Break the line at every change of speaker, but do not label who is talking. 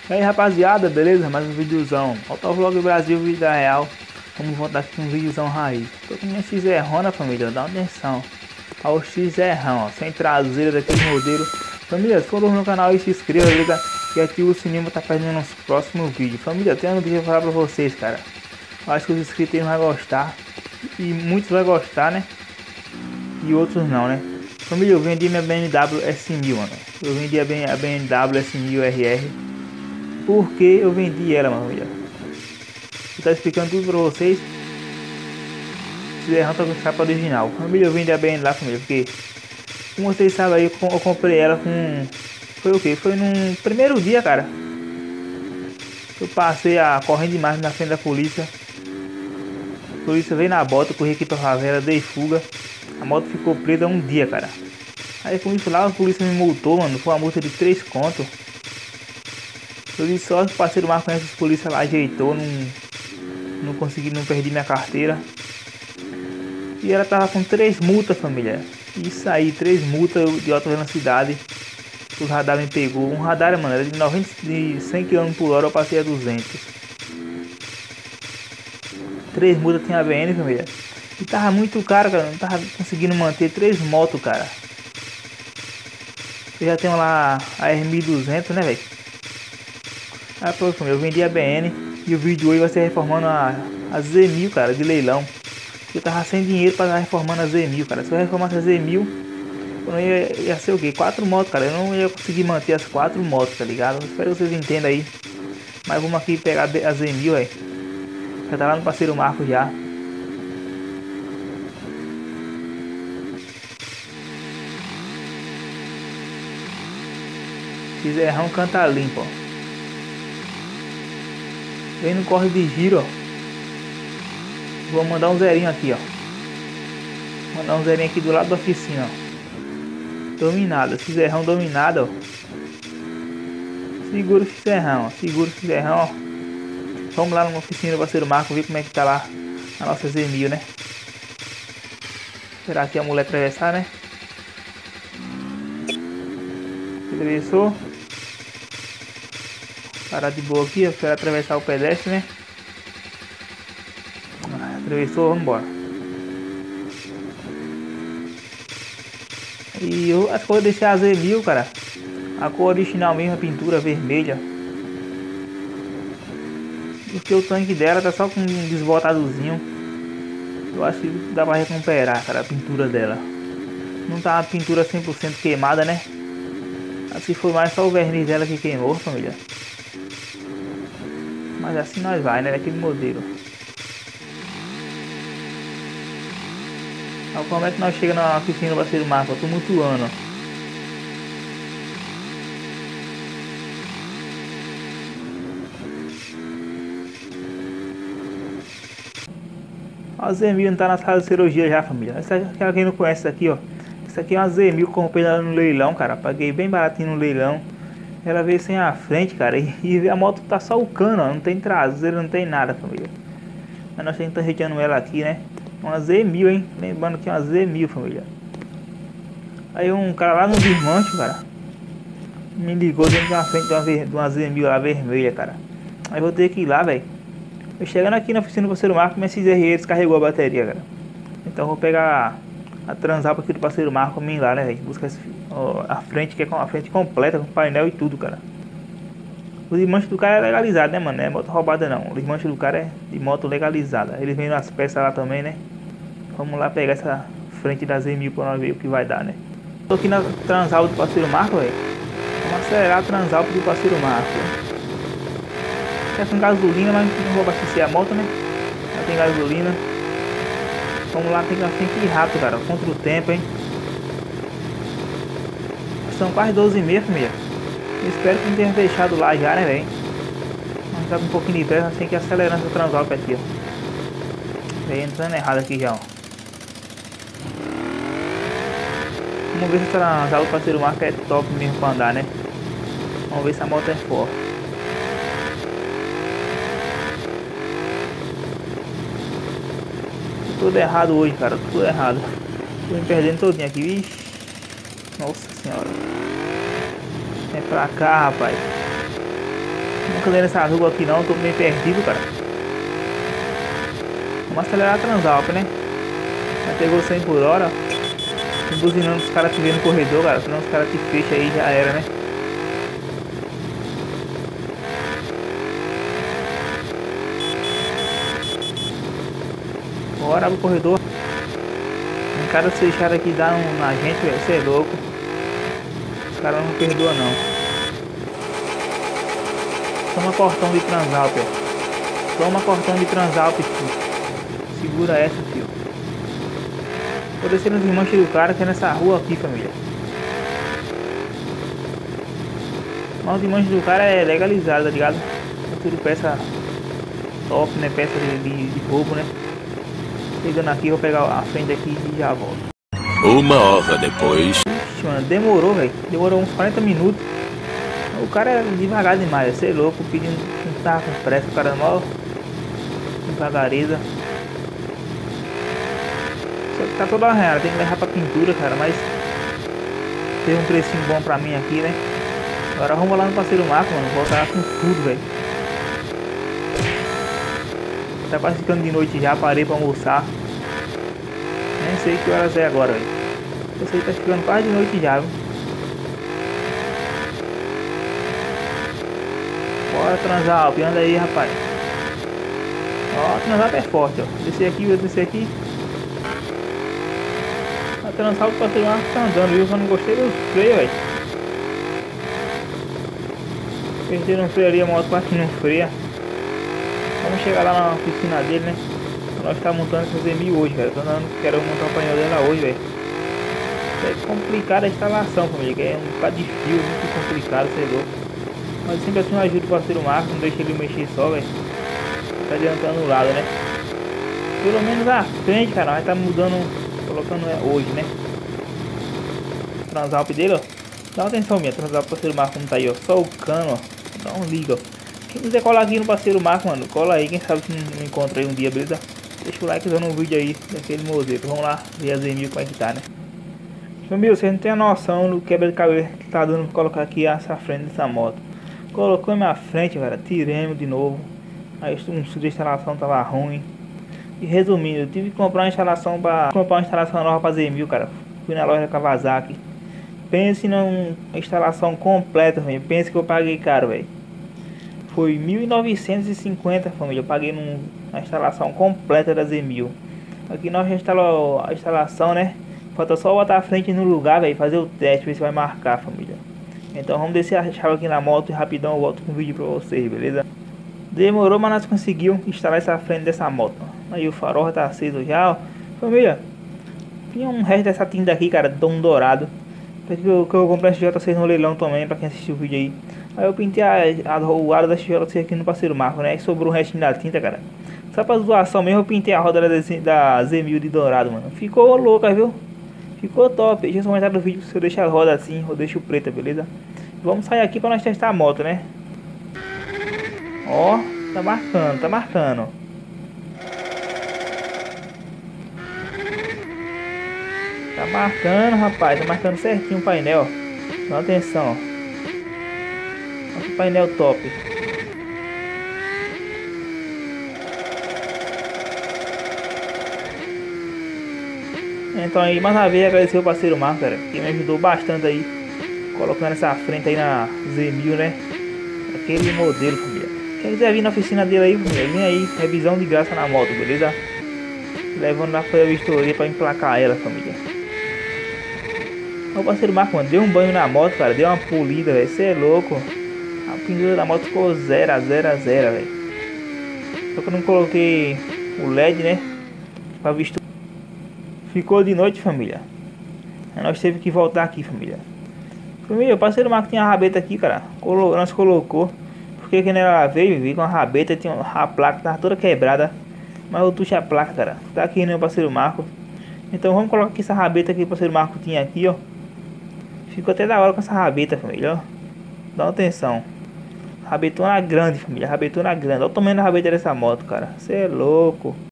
E aí rapaziada, beleza? Mais um videozão. Motovlog Brasil, vida real. Vamos voltar aqui com um videozão raiz. Tô com minha XR-Rona, família, dá uma atenção. Olha o XR-Rão, ó, sem traseira daquele modelo. Família, se for novo no canal, se inscreva, liga e ativa o sininho pra tá perdendo nos próximos vídeos. Família, tem um vídeo pra falar pra vocês, cara. Eu acho que os inscritos aí não vão gostar. E muitos vão gostar, né? E outros não, né? Família, eu vendi minha BMW S1000, mano. Eu vendi a BMW S1000 RR. Porque eu vendi ela, mano. Vou tá explicando tudo pra vocês. Se der errado, tá com capa original. Família, eu vendi a BMW lá, família. Porque, como vocês sabem aí, eu comprei ela com... Foi o que? Foi num primeiro dia, cara. Eu passei a correndo demais na frente da polícia. A polícia veio na bota, corri aqui pra favela, dei fuga. A moto ficou presa um dia, cara. Aí com isso lá, a polícia me multou, mano. Foi uma multa de 3 conto. Eu disse só que o parceiro Marco conhece os polícia lá, ajeitou, não consegui, não perdi minha carteira. E ela tava com 3 multas, família. Isso aí, 3 multas de alta velocidade. O radar me pegou. Um radar, mano, era de 100 km por hora, eu passei a 200. 3 multas tinha ABN, família. E tava muito caro, cara. Não tava conseguindo manter 3 motos, cara. Eu já tenho lá a R1200, né, velho? Aí, pô, eu vendi a BN e o vídeo hoje vai ser reformando a Z1000, cara, de leilão. Eu tava sem dinheiro para estar reformando a Z1000, cara. Se eu reformasse a Z1000, eu não ia ser o quê? 4 motos, cara. Eu não ia conseguir manter as 4 motos, tá ligado? Espero que vocês entendam aí. Mas vamos aqui pegar a Z1000, velho. Já tá lá no parceiro Marco já. XR-Rão canta limpo, ó. Vem no corre de giro, ó. Vou mandar um zerinho aqui, ó. Mandar um zerinho aqui do lado da oficina, ó. Dominado, XR-Rão dominado, ó. Segura o XR-Rão, ó. Segura o XR-Rão, ó. Vamos lá numa oficina do parceiro Marco, ver como é que tá lá a nossa Z1000, né? Esperar aqui a mulher atravessar, né? Atravessou. Parar de boa aqui, esperar atravessar o pedestre, né? Atravessou, vamos embora. E eu acho que eu vou deixar a Z1000, cara. A cor original mesmo, a pintura vermelha. Porque o tanque dela tá só com um desbotadozinho. Eu acho que dá pra recuperar, cara, a pintura dela. Não tá a pintura 100% queimada, né? Assim foi mais só o verniz dela que queimou, família. Mas assim nós vai, né? Daquele modelo. Olha como é que nós chegamos na oficina do parceiro Marco, tumultuando. A Z1000 não tá na sala de cirurgia já, família. Essa aqui, quem não conhece isso aqui, ó. Isso aqui é uma Z1000 que eu comprei no leilão, cara. Paguei bem baratinho no leilão. Ela veio sem a frente, cara, e a moto tá só o cano, ó, não tem traseira, não tem nada, família. Mas nós estamos retirando ela aqui, né? Uma Z1000, hein? Lembrando que é uma Z1000, família. Aí um cara lá no desmanche, cara, me ligou dentro de uma frente de uma Z1000 lá vermelha, cara. Aí vou ter que ir lá, velho. Eu chegando aqui na oficina do parceiro Marco, minha XRE descarregou a bateria, cara. Então eu vou pegar a transalpa aqui do parceiro Marco, mim lá, né, velho? Buscar a frente, que é com a frente completa, com painel e tudo, cara. O desmanche do cara é legalizado, né, mano? Não é moto roubada, não. O desmanche do cara é de moto legalizada. Ele vem nas peças lá também, né? Vamos lá pegar essa frente da Z1000 pra nós ver o que vai dar, né? Tô aqui na transalpa do parceiro Marco, velho. Vamos acelerar a transalpa do parceiro Marco. É com gasolina, mas não vou abastecer a moto, né? Já tem gasolina. Vamos lá, tem que ir rápido, cara. Contra o tempo, hein? São quase 12h30, família. Eu espero que não tenha deixado lá já, né, velho? Mas tá com um pouquinho de pressa, tem que ir acelerando essa transalpa aqui, ó. Vem entrando errado aqui já, ó. Vamos ver se essa transalpa do parceiro Marco é top mesmo pra andar, né? Vamos ver se a moto é forte. Tudo errado hoje, cara, tudo errado. Tô me perdendo todinho aqui, vixi. Nossa senhora. É pra cá, rapaz. Nunca andei nessa rua aqui não, tô meio perdido, cara. Vamos acelerar a Transalp, né? Já pegou 100 por hora. Buzinando os caras que vêm no corredor, cara. Senão os caras te fecham aí, já era, né? Bora, abre o corredor. Um cara fechado aqui dá na gente, velho. Você é louco. Os caras não perdoam, não. Toma cortão de Transalp, ó. Toma cortão de Transalp, filho. Segura essa, filho. Vou descer nos manches do cara que é nessa rua aqui, família. Mas os manches do cara é legalizado, tá ligado? É tudo peça top, né? Peça de roubo, né? Chegando aqui, vou pegar a frente aqui e já volto.
1 hora depois.
Ixi, mano, demorou, velho. Demorou uns 40 minutos. O cara é devagar demais, você é louco, pedindo, não tava com pressa, o cara mal devagareza. Só que tá toda arranhada, tem que levar pra pintura, cara, mas teve um precinho bom pra mim aqui, né? Agora vamos lá no parceiro Marco, mano, voltar com tudo, velho. Tá quase ficando de noite já, parei pra almoçar. Nem sei que horas é agora, velho. Eu sei que tá ficando quase de noite já, viu? Bora Transalp, anda aí, rapaz. Ó, a Transalp é forte, ó. Descer aqui, vou descer aqui. A Transalp pra ser uma tá andando, viu? Eu não gostei dos freios, velho. Perderam o freio ali, a moto quase que não freia. Vamos chegar lá na oficina dele, né? Nós tá montando essa Z1000 hoje, velho. Tô andando, quero montar o painel dela hoje, velho. É complicada a instalação, família. Que é um bocado de fio, muito complicado, sei louco. Mas sempre assim eu ajudo o parceiro Marcos, não deixa ele mexer só, velho. Tá adiantando o lado, né? Pelo menos a frente, cara, vai tá mudando, colocando hoje, né? Transalp dele, ó. Dá uma atenção minha, Transalp do parceiro Marcos como tá aí, ó. Só o cano, ó. Dá um liga, ó. Quem quiser colar aqui no parceiro Marcos, mano, cola aí. Quem sabe se não encontra aí um dia, beleza? Deixa o like dando um vídeo aí daquele modelo. Vamos lá ver a Z1000 como é que tá, né? Família, vocês não tem a noção do quebra-cabeça que tá dando pra colocar aqui essa frente dessa moto. Colocou na minha frente, cara, tiremos de novo. Aí um de instalação tava ruim. E resumindo, eu tive que comprar uma instalação nova pra Z1000, cara. Fui na loja Kawasaki. Pense numa instalação completa, velho. Pense que eu paguei caro, velho. Foi 1.950, família. Eu paguei na instalação completa da Z1000. Aqui nós já instalou a instalação, né? Falta só botar a frente no lugar, velho. Fazer o teste, ver se vai marcar, família. Então vamos descer a chave aqui na moto e rapidão eu volto com o vídeo pra vocês, beleza? Demorou, mas nós conseguimos instalar essa frente dessa moto. Aí o farol já tá aceso já, ó. Família, tinha um resto dessa tinta aqui, cara, tom dourado. Que eu comprei esse J6 no leilão também, pra quem assistiu o vídeo aí. Aí eu pintei o aro da J6 aqui no parceiro Marco, né? E sobrou o restinho da tinta, cara. Só pra zoação mesmo, eu pintei a roda da Z1000 de dourado, mano. Ficou louca, viu? Ficou top. Deixa eu comentar no vídeo se eu deixo a roda assim ou deixo preta, beleza? Vamos sair aqui pra nós testar a moto, né? Ó, tá marcando, tá marcando. Tá marcando, rapaz. Tá marcando certinho o painel. Dá atenção, ó. Olha que painel top. Então aí, mais uma vez, agradecer o parceiro Marcos, cara, que me ajudou bastante aí, colocando essa frente aí na Z1000, né? Aquele modelo, família. Quem quiser vir na oficina dele aí, família, vem aí, revisão de graça na moto, beleza? Levando lá pra vistoria pra emplacar ela, família. O parceiro Marcos, mano, deu um banho na moto, cara, deu uma polida, velho. Você é louco. A pintura da moto ficou 0 a 0 a 0, velho. Só que eu não coloquei o LED, né? Pra vistoria. Ficou de noite, família. Aí nós teve que voltar aqui, família. Família, o parceiro Marco tinha a rabeta aqui, cara. Nós colocou. Porque quando ela veio com a rabeta, tinha a placa, tava toda quebrada. Mas eu tuxei a placa, cara. Tá aqui, né, o parceiro Marco. Então vamos colocar aqui essa rabeta que o parceiro Marco tinha aqui, ó. Ficou até da hora com essa rabeta, família, ó. Dá uma atenção. Rabetona grande, família. Rabetona grande. Olha o tamanho da rabeta dessa moto, cara. Você é louco.